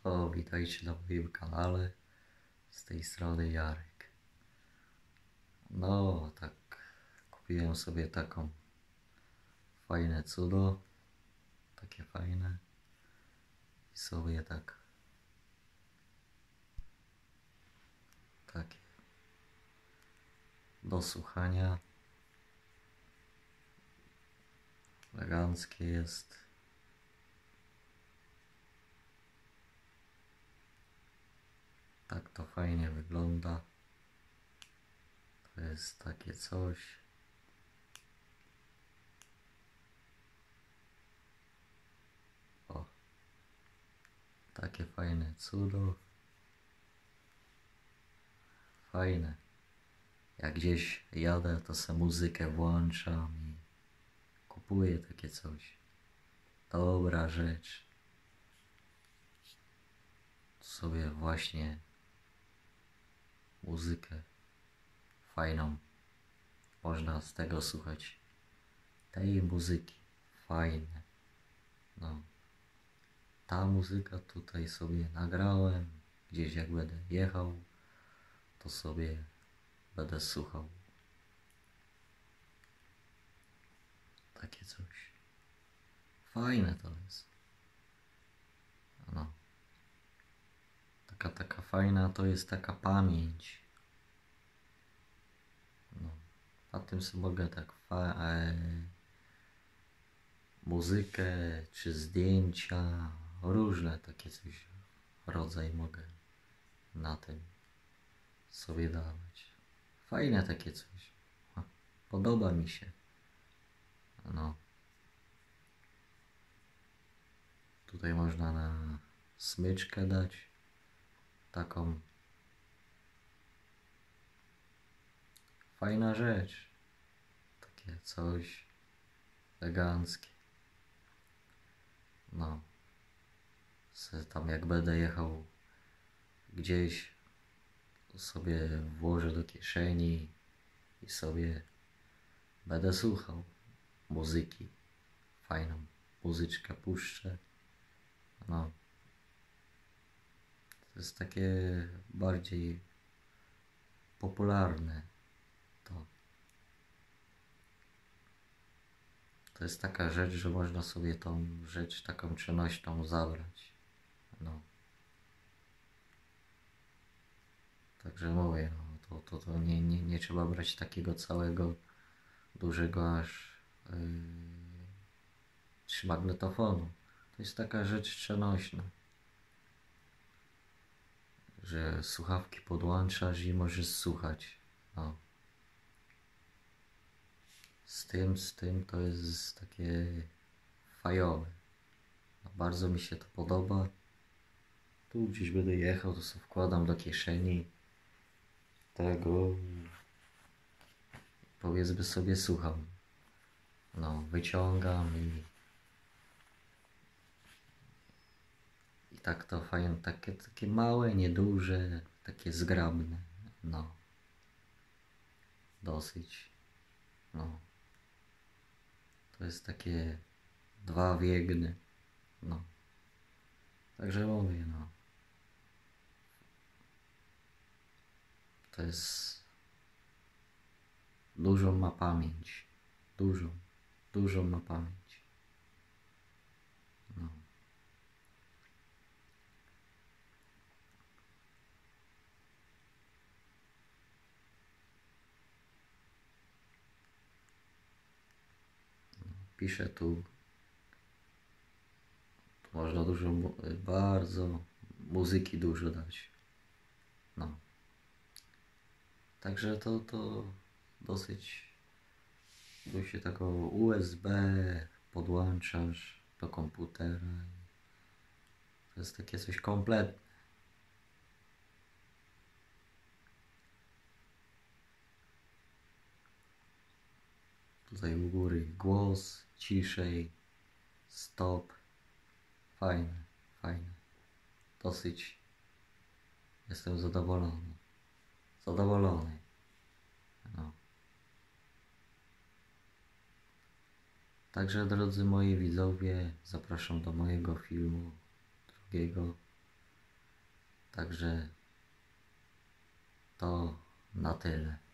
O, witajcie na moim kanale, z tej strony Jarek. No, tak, kupiłem sobie taką fajne cudo, takie fajne i sobie takie do słuchania, eleganckie jest. Tak to fajnie wygląda. To jest takie coś. O, takie fajne cudo. Fajne. Jak gdzieś jadę, to se muzykę włączam i kupuję takie coś. Dobra rzecz. Sobie właśnie muzykę fajną. Można z tego słuchać. Tej muzyki. Fajne. No. Ta muzyka tutaj sobie nagrałem. Gdzieś jak będę jechał, to sobie będę słuchał. Takie coś. Fajne to jest. No. Taka fajna to jest taka pamięć. No. A tym sobie mogę tak muzykę czy zdjęcia, różne takie coś, rodzaj mogę na tym sobie dawać. Fajne takie coś. Podoba mi się. No. Tutaj można na smyczkę dać taką. Fajna rzecz. Takie coś eleganckie. No. Tam jak będę jechał gdzieś, to sobie włożę do kieszeni i sobie będę słuchał muzyki. Fajną muzyczkę puszczę. No. To jest takie bardziej popularne. To jest taka rzecz, że można sobie tą rzecz taką czynnością zabrać. No. Także mówię, no, to nie trzeba brać takiego całego dużego aż czy magnetofonu. To jest taka rzecz przenośna, że słuchawki podłączasz i możesz słuchać. No. Z tym to jest takie fajowe. No, bardzo mi się to podoba. Tu gdzieś będę jechał, to sobie wkładam do kieszeni tego, powiedzmy sobie słucham. No, wyciągam i tak to fajnie, takie małe, nieduże, takie zgrabne. No, dosyć. No, to jest takie dwa wiegny. No, także mówię, no. To jest dużą ma pamięć. Dużą ma pamięć. No. Piszę tu można bardzo muzyki dużo dać. No. Także to dosyć, tu się taką USB podłączasz do komputera. To jest takie coś kompletne. Tutaj u góry głos, ciszej, stop. Fajne. Dosyć jestem zadowolony. No. Także drodzy moi widzowie, zapraszam do mojego filmu drugiego. Także to na tyle.